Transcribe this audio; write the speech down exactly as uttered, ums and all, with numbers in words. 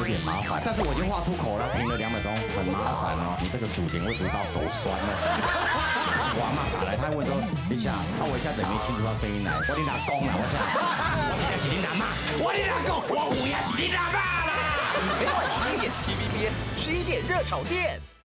点麻烦，但是我已经画出口了，停了两秒钟，很麻烦哦。你这个属灵为什么到手酸呢？我阿妈打来，她问说一下，那我一下子没听出到声音来，我你哪公啦？我想，我今天是你阿妈，我你哪公，我有影是你阿妈啦。 每晚十一点 T V B S 十一点热炒店。